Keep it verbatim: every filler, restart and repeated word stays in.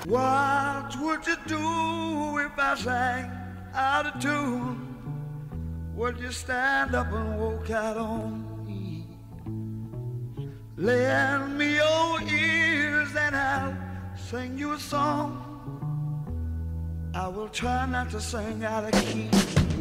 What would you do if I sang out of tune? Would you stand up and walk out on me? Lend me your ears and I'll sing you a song. I will try not to sing out of key.